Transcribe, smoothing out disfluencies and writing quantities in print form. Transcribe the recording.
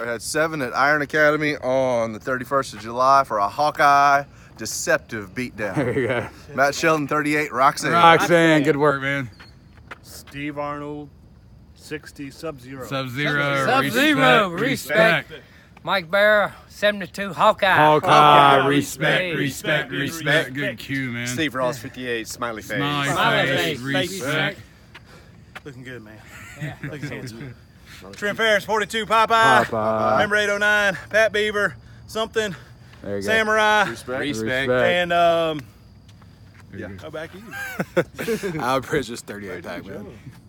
I had 7 at Iron Academy on the 31st of July for a Hawkeye deceptive beatdown. There you go. Matt Sheldon, 38, Roxanne. Roxanne, good work, man. Steve Arnold, 60, Sub-Zero. Sub-Zero, respect. Mike Barrow, 72, Hawkeye. Hawkeye, respect. Good cue, man. Steve Ross, 58, smiley face. Smiley face, respect. Looking good, man. Yeah. Looking handsome. Trim Ferris, 42, Popeye. Member 809, Pat Beaver, something, There you go. Samurai. Respect. And, Yeah. how back you? Al Bridges, 38 tag, man.